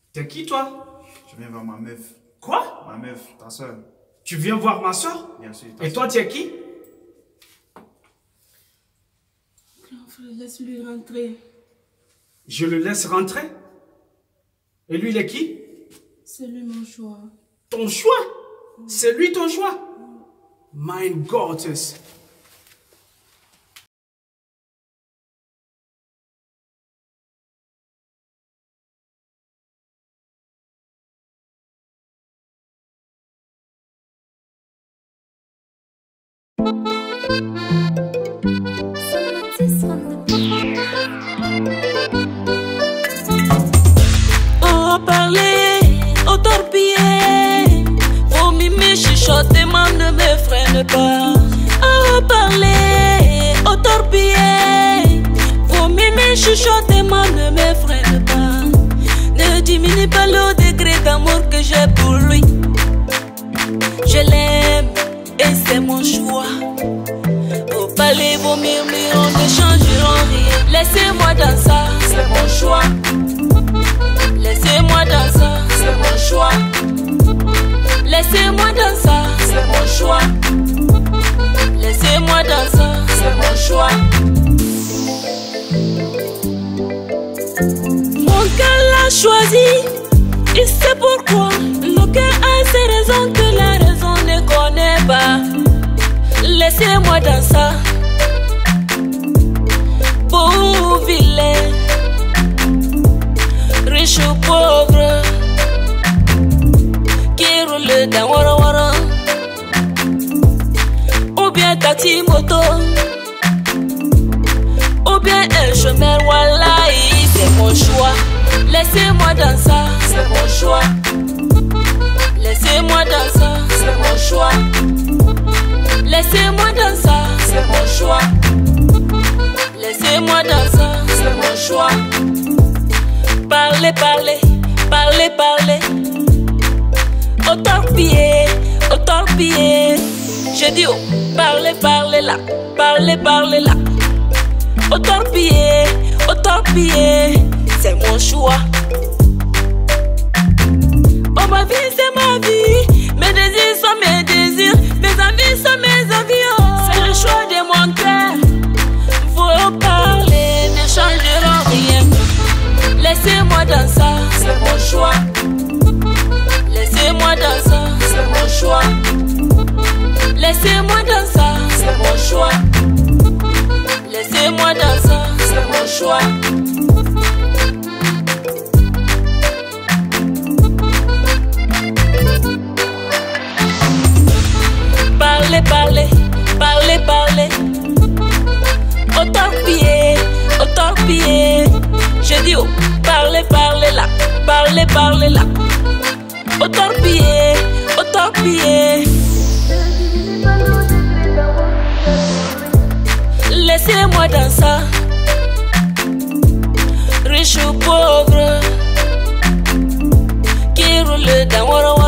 T'es qui, toi? Je viens voir ma meuf. Quoi? Ma meuf, ta soeur. Tu viens voir ma soeur? Bien sûr. Et toi, tu es qui? Grand frère, laisse-lui rentrer. Je le laisse rentrer? Et lui, il est qui? C'est lui mon choix. Ton choix? C'est lui ton choix? Mein Gottes. Oh, parler, oh, torpiller. Vos mimi chuchoter, maman ne me freine pas. Oh, parler, oh, torpiller. Vos mimi chuchoter, maman ne me freine pas. Ne diminue pas le degré d'amour que j'ai pour lui. Je l'aime et c'est mon choix. Vos parler, vos murmures ne changeront rien. Laissez-moi dans ça, c'est mon choix. Laissez-moi dans ça, c'est mon choix. Laissez-moi dans ça, c'est mon choix. Laissez-moi dans ça, c'est mon choix. Mon cœur l'a choisi, il sait pourquoi. Le cœur a ses raisons que la raison ne connaît pas. Laissez-moi dans ça. Beau vilain, riche ou pauvre, qui roule dans Wara Wara, ou bien taxi moto, ou bien un chemin Wallahi, c'est mon choix. Laissez-moi dans ça, c'est mon choix. Laissez-moi dans ça, c'est mon choix. Laissez-moi dans ça, c'est mon choix. Laissez-moi dans ça, c'est mon choix. Parlez, parlez, parlez, parlez. Au torpiller, au torpiller. Je dis, oh, parlez, parlez là, parlez, parlez là. Au torpiller, c'est mon choix. Oh, ma vie, c'est ma vie. Mes désirs sont mes désirs. Mes envies sont mes envies. Oh, c'est le choix de mon cœur. Vos parler ne changeront rien. Laissez-moi dans ça, c'est mon choix. Laissez-moi dans ça, c'est mon choix. Laissez-moi dans ça, c'est mon choix. Laissez-moi dans ça, c'est mon choix. Parlez, parlez, parlez, parlez. Au torpiller, au torpiller. Je dis, oh, parlez, parlez là, parlez, parlez là. Au torpiller, au torpiller. Laissez-moi dans ça. Riche ou pauvre, qui roule dans Wara Wara.